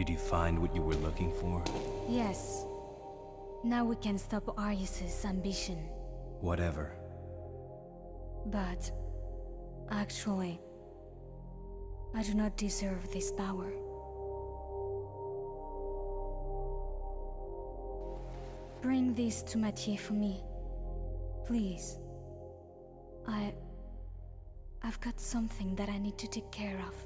Did you find what you were looking for? Yes. Now we can stop Arius's ambition. Whatever. But... actually... I do not deserve this power. Bring this to Mathieu for me. Please. I've got something that I need to take care of.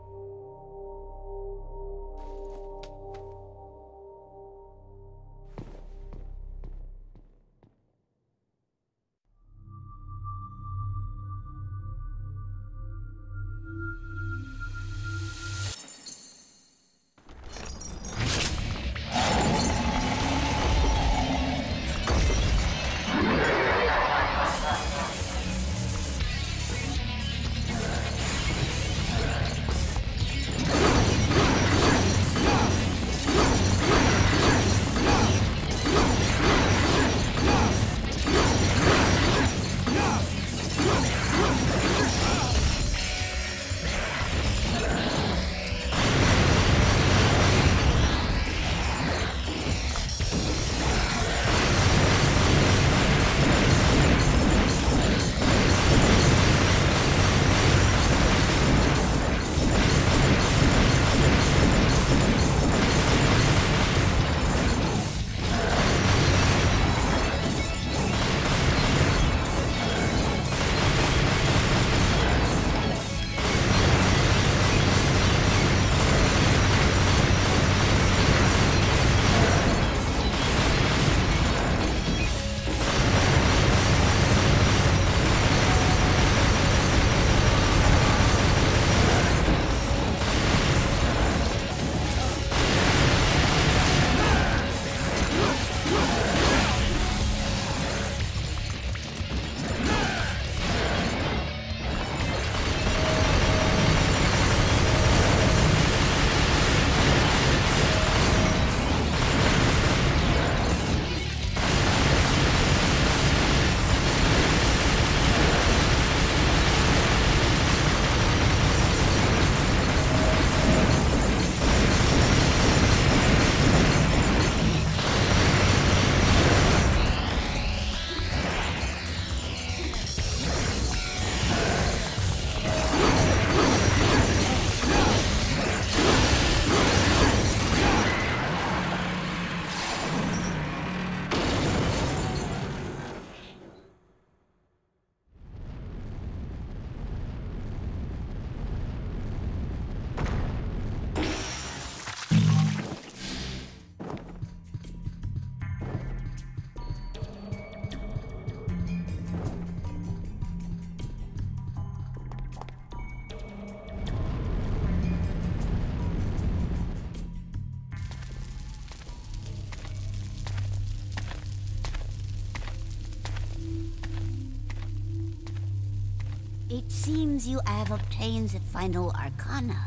It seems you have obtained the final arcana.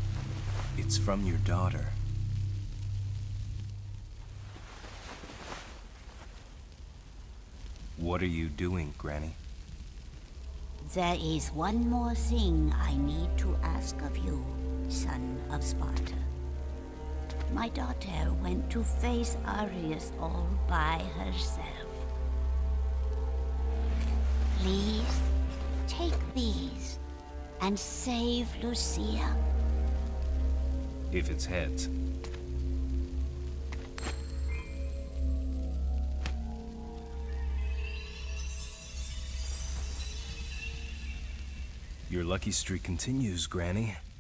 It's from your daughter. What are you doing, Granny? There is one more thing I need to ask of you, son of Sparta. My daughter went to face Arius all by herself. Please, take these and save Lucia. If it's heads. Your lucky streak continues, Granny.